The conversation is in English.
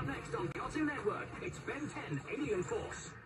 Next on Cartoon Network, it's Ben 10 Alien Force.